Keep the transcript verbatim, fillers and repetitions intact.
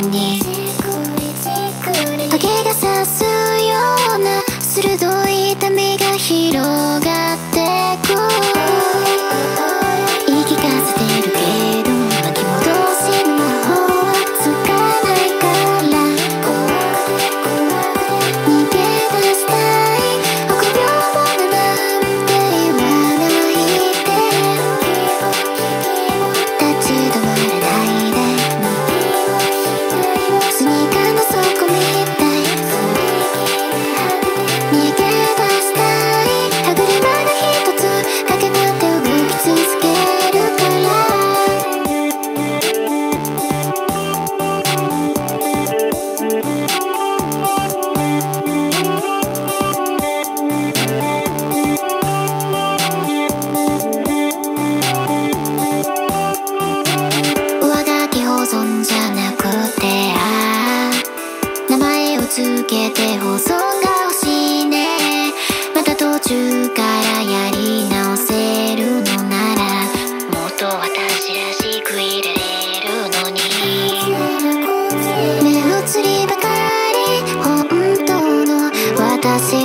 に影が差すような鋭い痛みが広がってく。言い聞かせてるけど巻き戻しの魔法はつかないから、逃げ出したい臆病者なんて言わないで、立ち止まらないで、スニーカーの底みたい逃げ出したい歯車が一つかけたって動き続けるから。上書き保存じゃなくて、ああ名前をつけて保存が欲しいね。また途中からやり直せるのなら、もっと私らしくいられるのに。目移りばかり本当の私